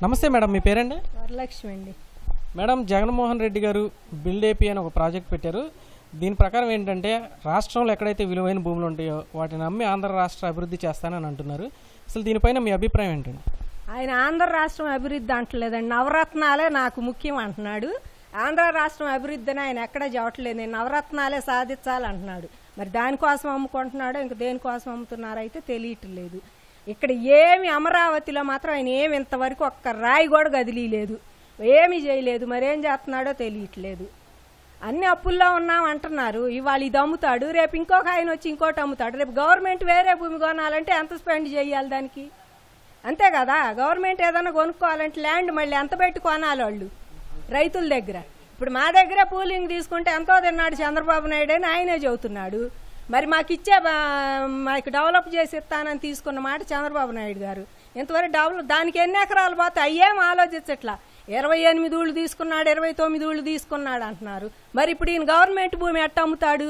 నమస్తే మేడం, మీ పేరండి? వరలక్ష్మి అండి. మేడం, జగన్మోహన్ రెడ్డి గారు బిల్డ్ ఏపీ అని ఒక ప్రాజెక్ట్ పెట్టారు. దీని ప్రకారం ఏంటంటే రాష్ట్రంలో ఎక్కడైతే విలువైన భూములు ఉంటాయో వాటిని అమ్మి ఆంధ్ర రాష్ట్ర అభివృద్ధి చేస్తానని అంటున్నారు. అసలు దీనిపైన మీ అభిప్రాయం ఏంటండి? ఆయన ఆంధ్ర రాష్ట్రం అభివృద్ధి అంటలేదండి, నవరత్నాలే నాకు ముఖ్యం అంటున్నాడు. ఆంధ్ర రాష్ట్రం అభివృద్ధిని ఆయన ఎక్కడ చెప్పట్లేదు, నేను నవరత్నాలే సాధించాలంటున్నాడు. మరి దానికోసం అమ్ముకుంటున్నాడో ఇంక దేనికోసం అమ్ముతున్నారో అయితే తెలియట్లేదు. ఇక్కడ ఏమి అమరావతిలో మాత్రం ఆయన ఏమి ఇంతవరకు ఒక్క రాయి కూడా కదిలీలేదు, ఏమీ చేయలేదు. మరేం చేస్తున్నాడో తెలియట్లేదు. అన్ని అప్పుల్లో ఉన్నాం అంటున్నారు. ఇవాళ ఇది అమ్ముతాడు, రేపు ఇంకొక ఆయన వచ్చి ఇంకోటి అమ్ముతాడు. రేపు గవర్నమెంట్ వేరే భూమి కొనాలంటే ఎంత స్పెండ్ చేయాలి దానికి? అంతే కదా, గవర్నమెంట్ ఏదైనా కొనుక్కోవాలంటే ల్యాండ్ మళ్ళీ ఎంత పెట్టి కొనాలి వాళ్ళు రైతుల దగ్గర. ఇప్పుడు మా దగ్గర పూలింగ్ తీసుకుంటే ఎంతో తిన్నాడు చంద్రబాబు నాయుడు అని ఆయనే చెబుతున్నాడు. మరి మాకు డెవలప్ చేసి ఇస్తానని తీసుకున్న మాట చంద్రబాబు నాయుడు గారు. ఇంతవరకు దానికి ఎన్ని ఎకరాలు పోతే అయ్యేం ఆలోచించట్లా. 28 ఊళ్ళు తీసుకున్నాడు, 29 ఊళ్ళు తీసుకున్నాడు అంటున్నారు. మరి ఇప్పుడు ఈయన గవర్నమెంట్ భూమి ఎట్ట అమ్ముతాడు?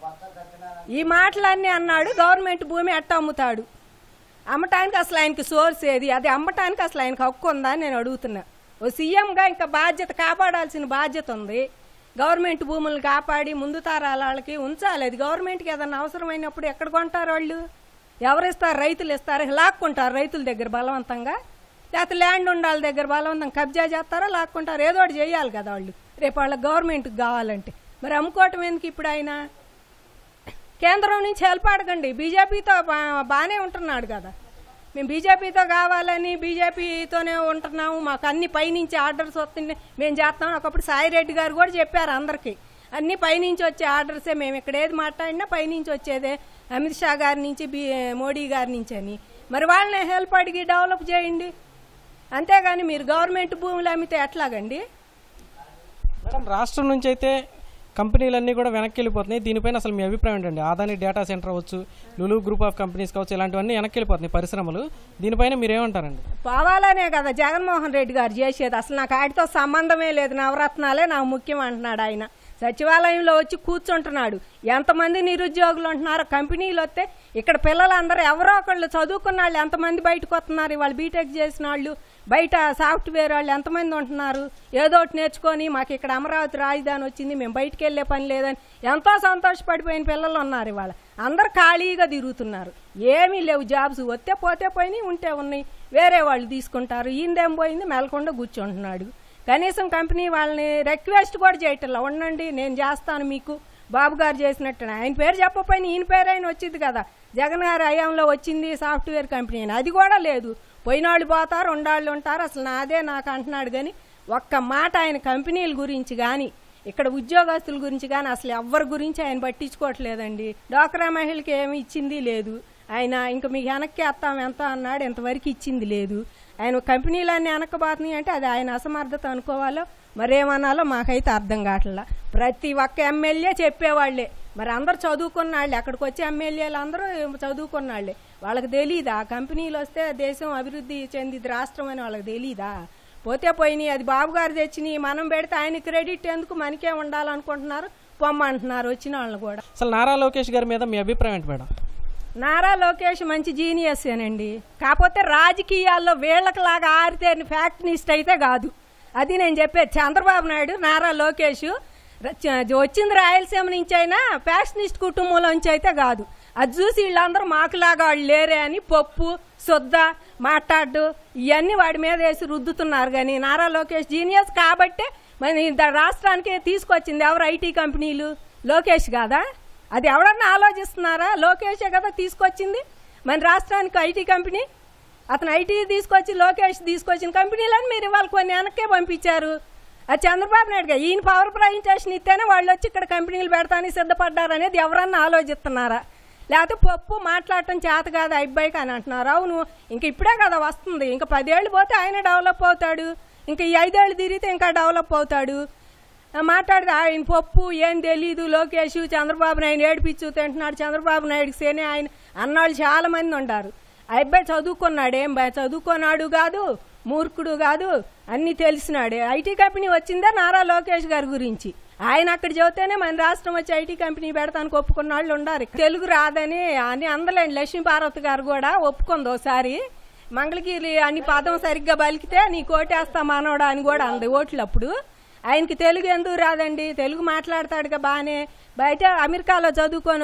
ఈ మాటలన్నీ అన్నాడు. గవర్నమెంట్ భూమి ఎట్ట అమ్ముతాడు? అమ్మటానికి అసలు ఆయనకి సోర్స్ ఏది? అది అమ్మటానికి అసలు ఆయనకు హక్కు ఉందా అని నేను అడుగుతున్నా. ఓ సీఎంగా ఇంకా బాధ్యత, కాపాడాల్సిన బాధ్యత ఉంది. గవర్నమెంట్ భూములను కాపాడి ముందు తరాల వాళ్ళకి ఉంచాలి. అది గవర్నమెంట్కి ఏదన్నా అవసరమైనప్పుడు ఎక్కడ కొంటారు వాళ్ళు? ఎవరిస్తారు? రైతులు ఇస్తారు, లాక్కుంటారు రైతుల దగ్గర బలవంతంగా. లేకపోతే ల్యాండ్ ఉండాలి దగ్గర బలవంతంగా కబ్జా చేస్తారా, లాక్కుంటారు. ఏదో ఒకటి చేయాలి కదా వాళ్ళు, రేపు వాళ్ళకి గవర్నమెంట్కి కావాలంటే. మరి అమ్ముకోవటం ఎందుకు? ఇప్పుడు ఆయన కేంద్రం నుంచి హెల్ప్ అడగండి. బీజేపీతో బాగానే ఉంటున్నాడు కదా. మేము బీజేపీతో కావాలని బీజేపీతోనే ఉంటున్నాము, మాకు అన్ని పైనుంచి ఆర్డర్స్ వస్తున్నాయి, మేము చేస్తాం. ఒకప్పుడు సాయిరెడ్డి గారు కూడా చెప్పారు అందరికీ, అన్ని పైనుంచి వచ్చే ఆర్డర్సే, మేము ఇక్కడ ఏది మాట్లాడినా పైనుంచి వచ్చేదే, అమిత్ షా గారి నుంచి మోడీ గారి నుంచి అని. మరి వాళ్ళని హెల్ప్ అడిగి డెవలప్ చేయండి, అంతేగాని మీరు గవర్నమెంట్ భూములు అమ్మితే ఎట్లాగండి? మేడం, రాష్ట్రం నుంచి అయితే కంపెనీలన్నీ కూడా వెనక్కి వెళ్ళిపోతున్నాయి. దీనిపైన అసలు మీ అభిప్రాయం ఏంటండి? అదాని డేటా సెంటర్ అవ్వచ్చు, లులు గ్రూప్ ఆఫ్ కంపెనీస్ కావచ్చు, ఇలాంటివన్నీ వెనక్కి వెళ్ళిపోతున్నాయి పరిశ్రమలు. దీనిపైన మీరేమంటారండి? పోవాలనే కదా జగన్మోహన్ రెడ్డి గారు చేసేది. అసలు నాకు వాటితో సంబంధమే లేదు, నవరత్నాలే నాకు ముఖ్యం అంటున్నాడు ఆయన. సచివాలయంలో వచ్చి కూర్చుంటున్నాడు. ఎంతమంది నిరుద్యోగులు ఉంటున్నారో. కంపెనీలు వస్తే ఇక్కడ పిల్లలందరూ ఎవరో ఒకళ్ళు చదువుకున్న వాళ్ళు ఎంతమంది బయటకు వస్తున్నారు. వాళ్ళు బీటెక్ చేసిన వాళ్ళు, బయట సాఫ్ట్వేర్ వాళ్ళు ఎంతమంది ఉంటున్నారు. ఏదో ఒకటి నేర్చుకొని మాకు ఇక్కడ అమరావతి రాజధాని వచ్చింది, మేము బయటకు వెళ్ళే పని లేదని ఎంతో సంతోషపడిపోయిన పిల్లలు ఉన్నారు. ఇవాళ అందరు ఖాళీగా తిరుగుతున్నారు, ఏమీ లేవు జాబ్స్. వస్తే పోతే పోయినాయి, ఉంటే ఉన్నాయి, వేరే వాళ్ళు తీసుకుంటారు. ఈయనదేం పోయింది, మెలకుండా కూర్చుంటున్నాడు. కనీసం కంపెనీ వాళ్ళని రిక్వెస్ట్ కూడా చేయటంలా, ఉండండి నేను చేస్తాను మీకు, బాబు గారు చేసినట్టు. ఆయన పేరు చెప్పకపోయినా ఈయన పేరు అయినా వచ్చింది కదా, జగన్ గారి హయాంలో వచ్చింది సాఫ్ట్వేర్ కంపెనీ అని. అది కూడా లేదు. పోయినాళ్ళు పోతారు, ఉండాళ్ళు ఉంటారు. అసలు నాదే నాకు అంటున్నాడు కానీ ఒక్క మాట ఆయన కంపెనీల గురించి కానీ ఇక్కడ ఉద్యోగస్తుల గురించి కానీ అసలు ఎవరి గురించి ఆయన పట్టించుకోవట్లేదండి. డ్వాక్రా మహిళకి ఏమి ఇచ్చింది లేదు ఆయన. ఇంకా మీకు వెనక్కి వేస్తాం ఎంత అన్నాడు, ఇంతవరకు ఇచ్చింది లేదు. ఆయన కంపెనీలన్నీ వెనక్కబోతున్నాయి అంటే అది ఆయన అసమర్థత అనుకోవాలో మరేమనాలో మాకైతే అర్థం కావట్లా. ప్రతి ఒక్క ఎమ్మెల్యే చెప్పేవాళ్లే. మరి అందరు చదువుకున్న వాళ్ళే, అక్కడికి వచ్చే ఎమ్మెల్యేలు అందరూ చదువుకున్న వాళ్ళే. వాళ్ళకి తెలీదా కంపెనీలు వస్తే దేశం అభివృద్ధి చెందిది రాష్ట్రం అని? వాళ్ళకి తెలీదా? పోతే పోయినాయి, అది బాబు గారు తెచ్చినాయి, మనం పెడితే ఆయన క్రెడిట్ ఎందుకు, మనకే ఉండాలనుకుంటున్నారు, పొమ్మంటున్నారు వచ్చిన వాళ్ళని కూడా. అసలు నారా లోకేష్ గారి మీద మీ అభిప్రాయం ఏంటి మేడం? నారా లోకేష్ మంచి జీనియస్సేనండి, కాకపోతే రాజకీయాల్లో వీళ్ళకిలాగా ఆరితేరిన ఫ్యాక్టనిస్ట్ అయితే కాదు. అది నేను చెప్పేది. చంద్రబాబు నాయుడు, నారా లోకేష్ వచ్చింది రాయలసీమ నుంచి అయినా ఫ్యాక్షనిస్ట్ కుటుంబంలోంచి అయితే కాదు. అది చూసి వీళ్ళందరూ మాకులాగా వాళ్ళు లేరే అని పప్పు శుద్ధ మాట్లాడు ఇవన్నీ వాడి మీద వేసి రుద్దుతున్నారు. కానీ నారా లోకేష్ జీనియస్ కాబట్టే మరి రాష్ట్రానికి తీసుకొచ్చింది ఎవరు? ఐటీ కంపెనీలు. లోకేష్ కాదా? అది ఎవరన్నా ఆలోచిస్తున్నారా? లోకేషే కదా తీసుకొచ్చింది మన రాష్ట్రానికి ఐటీ కంపెనీ. అతను ఐటీ తీసుకొచ్చి లోకేష్ తీసుకొచ్చిన కంపెనీలని మీరు ఇవాళ కొన్ని వెనక్కే పంపించారు. అది చంద్రబాబు నాయుడు గారు ఈయన పవర్ ప్రజెంటేషన్ ఇస్తేనే వాళ్ళు వచ్చి ఇక్కడ కంపెనీలు పెడతానికి సిద్ధపడ్డారు అనేది ఎవరన్నా ఆలోచిస్తున్నారా? లేకపోతే పప్పు మాట్లాడటం చేత కాదు అబ్బాయికి అని అంటున్నారు. అవును, ఇంక ఇప్పుడే కదా వస్తుంది, ఇంకా 10 ఏళ్ళు పోతే ఆయన డెవలప్ అవుతాడు, ఇంకా ఈ 5 ఏళ్ళు తిరిగితే ఇంకా డెవలప్ అవుతాడు. మాట్లాడితే ఆయన పప్పు ఏం తెలీదు, లోకేష్ చంద్రబాబు నాయుడు ఏడిపించు తింటున్నాడు, చంద్రబాబు నాయుడికి సేనే ఆయన అన్నాళ్ళు చాలా మంది ఉంటారు. ఆ అబ్బాయి చదువుకున్నాడు, ఏం చదువుకున్నాడు కాదు, మూర్ఖుడు కాదు, అన్ని తెలిసినాడే. ఐటీ కంపెనీ వచ్చిందే నారా లోకేష్ గారి గురించి. ఆయన అక్కడ చెబితేనే మన రాష్ట్రం వచ్చి ఐటీ కంపెనీ పెడతానికి ఒప్పుకున్న వాళ్ళు ఉన్నారు. తెలుగు రాదని అని అందలేండి. లక్ష్మీ పార్వతి గారు కూడా ఒప్పుకుంది ఒకసారి. మంగళగిరి అని పదం సరిగ్గా బలికితే నీ కోటేస్తా మనవడా అని కూడా అంది ఓట్లు అప్పుడు. ఆయనకి తెలుగు ఎందుకు రాదండి? తెలుగు మాట్లాడతాడుగా బాగానే. బయట అమెరికాలో చదువుకొని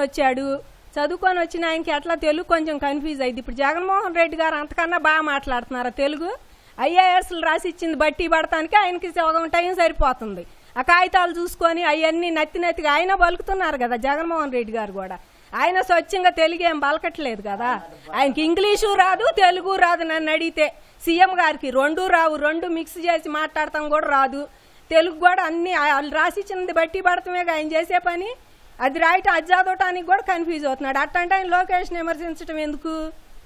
వచ్చిన ఆయనకి అట్లా తెలుగు కొంచెం కన్ఫ్యూజ్ అయింది. ఇప్పుడు జగన్మోహన్ రెడ్డి గారు అంతకన్నా బాగా మాట్లాడుతున్నారా తెలుగు? ఐఏఎస్లు రాసి ఇచ్చింది బట్టి పడటానికి ఆయనకి సగం టైం సరిపోతుంది. ఆ కాగితాలు చూసుకొని అవన్నీ నత్తిగా ఆయన బలుకుతున్నారు కదా జగన్మోహన్ రెడ్డి గారు కూడా. ఆయన స్వచ్ఛంగా తెలుగు ఏం బలకట్లేదు కదా. ఆయనకి ఇంగ్లీషు రాదు, తెలుగు రాదు. నన్ను అడిగితే సీఎం గారికి రెండు రావు, రెండు మిక్స్ చేసి మాట్లాడతాం కూడా రాదు. తెలుగు కూడా అన్ని వాళ్ళు రాసిచ్చినది బట్టి పడటమే ఆయన చేసే పని. అది రాయటం అది చదవటానికి కూడా కన్ఫ్యూజ్ అవుతున్నాడు. అట్టంటే ఆయన లోకేష్ని విమర్శించడం ఎందుకు?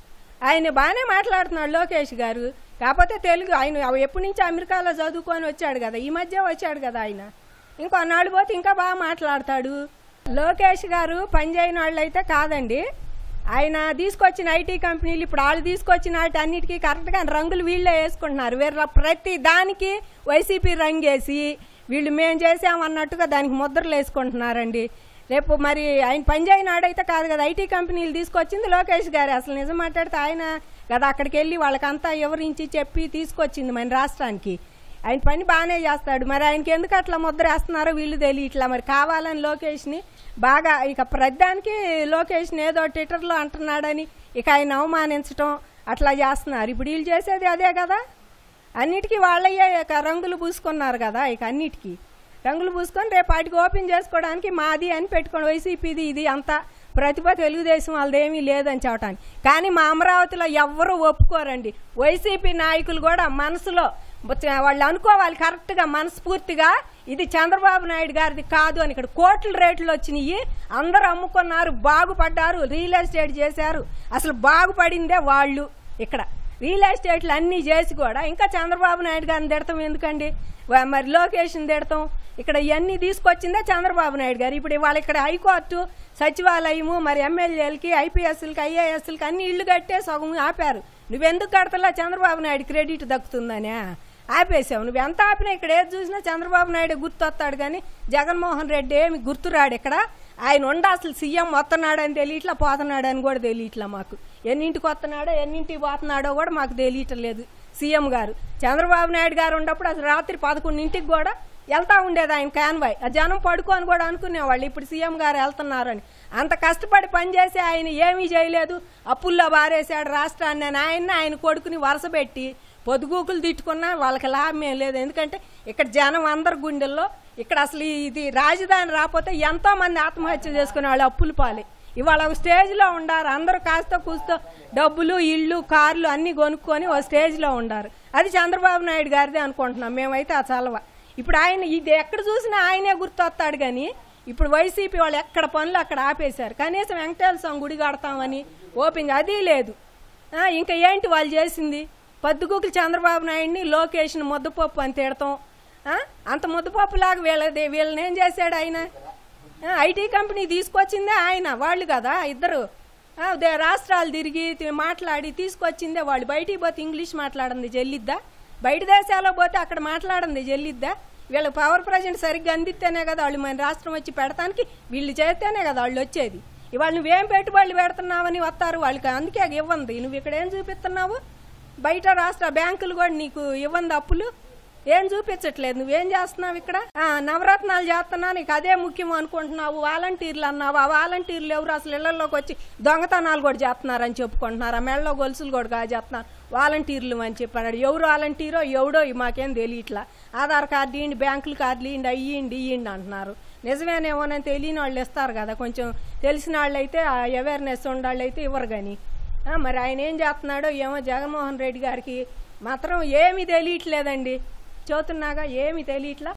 ఆయన బాగానే మాట్లాడుతున్నాడు లోకేష్ గారు. కాకపోతే తెలుగు ఆయన ఎప్పటి నుంచి అమెరికాలో చదువుకొని వచ్చాడు కదా, ఈ మధ్య వచ్చాడు కదా ఆయన. ఇంకో నాడు పోతే ఇంకా బాగా మాట్లాడతాడు. లోకేష్ గారు పనిచేయని వాళ్ళు అయితే కాదండి. ఆయన తీసుకొచ్చిన ఐటీ కంపెనీలు ఇప్పుడు వాళ్ళు తీసుకొచ్చిన వాటి అన్నిటికీ కరెక్ట్గా రంగులు వీళ్ళే వేసుకుంటున్నారు. వీళ్ళ ప్రతి దానికి వైసీపీ రంగేసి వీళ్ళు మేము చేసామన్నట్టుగా దానికి ముద్రలు వేసుకుంటున్నారండి. రేపు మరి ఆయన పనిచేయని వాడైతే కాదు కదా, ఐటీ కంపెనీలు తీసుకొచ్చింది లోకేష్ గారు. అసలు నిజం మాట్లాడితే ఆయన కదా అక్కడికి వెళ్ళి వాళ్ళకంతా వివరించి చెప్పి తీసుకొచ్చింది మన రాష్ట్రానికి. ఆయన పని బాగానే చేస్తాడు. మరి ఆయనకి ఎందుకు అట్లా ముద్ర వేస్తున్నారో వీళ్ళు తెలియట్లా. మరి కావాలని లోకేష్ని బాగా ఇక ప్రతిదానికి లోకేష్ని ఏదో ట్విట్టర్లో అంటున్నాడని ఇక ఆయన అవమానించడం అట్లా చేస్తున్నారు. ఇప్పుడు వీళ్ళు చేసేది అదే కదా. అన్నిటికీ వాళ్ళయ్యే ఇక రంగులు పూసుకున్నారు కదా. ఇక అన్నిటికీ రంగులు పూసుకొని రేపు వాటికి ఓపెన్ చేసుకోవడానికి మాది అని పెట్టుకోండి, వైసీపీది ఇది అంతా ప్రతిభ తెలుగుదేశం వాళ్ళదేమీ లేదని చెప్పడానికి. కానీ మా అమరావతిలో ఎవ్వరూ ఒప్పుకోరండి. వైసీపీ నాయకులు కూడా మనసులో వాళ్ళు అనుకోవాలి కరెక్ట్గా మనస్ఫూర్తిగా ఇది చంద్రబాబు నాయుడు గారిది కాదు అని. ఇక్కడ కోట్ల రేట్లు వచ్చినాయి, అందరూ అమ్ముకున్నారు, బాగుపడ్డారు, రియల్ ఎస్టేట్ చేశారు. అసలు బాగుపడిందే వాళ్ళు. ఇక్కడ రియల్ ఎస్టేట్లు అన్నీ చేసి కూడా ఇంకా చంద్రబాబు నాయుడు గారిని తిడతాం ఎందుకండి? మరి లోకేష్ని తిడతాం. ఇక్కడ ఇవన్నీ తీసుకొచ్చిందే చంద్రబాబు నాయుడు గారు. ఇప్పుడు ఇవాళ ఇక్కడ హైకోర్టు, సచివాలయము, మరి ఎమ్మెల్యేలకి, ఐపీఎస్లకి, ఐఏఎస్లకి అన్ని ఇళ్లు కట్టే సగం ఆపారు. నువ్వెందుకు కడతలా? చంద్రబాబు నాయుడు క్రెడిట్ దక్కుతుందనే ఆపేసావు. నువ్వు ఎంత ఆపినా ఇక్కడ ఏది చూసినా చంద్రబాబు నాయుడు గుర్తొస్తాడు కానీ జగన్మోహన్ రెడ్డి ఏమి గుర్తురాడు. ఇక్కడ ఆయన అసలు సీఎం వస్తున్నాడు అని తెలియట్లా, పోతున్నాడు అని కూడా తెలియట్లా మాకు. ఎన్నింటికి వస్తున్నాడో ఎన్నింటికి పోతున్నాడో కూడా మాకు తెలియట్లేదు సీఎం గారు. చంద్రబాబు నాయుడు గారు ఉన్నప్పుడు అసలు రాత్రి 11ంటికి కూడా వెళ్తా ఉండేది ఆయన కాన్వాయ్. ఆ జనం పడుకోని కూడా అనుకునేవాళ్ళు ఇప్పుడు సీఎం గారు వెళ్తున్నారని. అంత కష్టపడి పనిచేసి ఆయన ఏమీ చేయలేదు, అప్పుల్లో బారేశాడు రాష్ట్రాన్ని అని ఆయన కొడుకుని వరుసపెట్టి పొదుగూకులు తిట్టుకున్నా వాళ్ళకి లాభం ఏం లేదు. ఎందుకంటే ఇక్కడ జనం అందరి గుండెల్లో ఇక్కడ అసలు ఇది రాజధాని రాకపోతే ఎంతో మంది ఆత్మహత్య చేసుకునే వాళ్ళు అప్పుల పాలే. ఇవాళ ఒక స్టేజ్లో ఉండారు అందరూ, కాస్త కూస్తో డబ్బులు, ఇళ్ళు, కార్లు అన్నీ కొనుక్కొని ఒక స్టేజ్లో ఉండారు. అది చంద్రబాబు నాయుడు గారిదే అనుకుంటున్నాం మేమైతే. ఆ చలవ ఇప్పుడు ఆయన ఇది ఎక్కడ చూసినా ఆయనే గుర్తొస్తాడు కానీ ఇప్పుడు వైసీపీ వాళ్ళు ఎక్కడ పనులు అక్కడ ఆపేశారు. కనీసం వెంకటేశ్వర స్వామి గుడి కడతామని ఓపెన్ అది లేదు. ఇంకా ఏంటి వాళ్ళు చేసింది? పొద్దుగూకులు చంద్రబాబు నాయుడిని, లోకేష్ని ముద్దపప్పు అని తిడతాం. అంత ముద్దపప్పులాగా వీళ్ళని ఏం చేశాడు ఆయన? ఐటీ కంపెనీ తీసుకొచ్చిందే ఆయన, వాళ్ళు కదా ఇద్దరు. రాష్ట్రాలు తిరిగి మాట్లాడి తీసుకొచ్చిందే వాళ్ళు. బయటికి పోతే ఇంగ్లీష్ మాట్లాడింది చెల్లిద్దా? బయట దేశాల్లో పోతే అక్కడ మాట్లాడింది చెల్లిద్దా? వీళ్ళకి పవర్ ప్రజెంట్ సరిగ్గా అందిస్తేనే కదా వాళ్ళు మన రాష్ట్రం వచ్చి పెడతానికి, వీళ్ళు చేస్తేనే కదా వాళ్ళు వచ్చేది. ఇవాళ నువ్వేం పెట్టుబడులు పెడుతున్నావని వస్తారు వాళ్ళకి, అందుకే ఇవ్వండి. నువ్వు ఇక్కడ ఏం చూపిస్తున్నావు? బయట రాష్ట్ర బ్యాంకులు కూడా నీకు ఇవ్వండి అప్పులు, ఏం చూపించట్లేదు. నువ్వేం చేస్తున్నావు ఇక్కడ? నవరత్నాలు చేస్తున్నావు, నీకు అదే ముఖ్యం అనుకుంటున్నావు. వాలంటీర్లు అన్నావు, ఆ వాలంటీర్లు ఎవరు? అసలు ఇళ్లలోకి వచ్చి దొంగతనాలు కూడా చేస్తున్నారని చెప్పుకుంటున్నారు. ఆ మెడలో గొలుసులు కూడా చేస్తున్నారు వాలంటీర్లు అని చెప్పాడు. ఎవరు వాలంటీరో ఎవడో మాకేం తెలియట్లా. ఆధార్ కార్డు ఇవ్వండి, బ్యాంకుల కార్డులు ఇవ్వండి, ఇవ్వండి అంటున్నారు. నిజమేనేమోనని తెలియని వాళ్ళు ఇస్తారు కదా, కొంచెం తెలిసిన వాళ్ళు అయితే అవేర్నెస్ ఉండాళ్ళు అయితే ఇవ్వరు. కానీ మరి ఆయన ఏం చేస్తున్నాడో ఏమో. జగన్మోహన్ రెడ్డి గారికి మాత్రం ఏమీ తెలియట్లేదండి, చూస్తున్నాగా ఏమీ తెలియట్లా.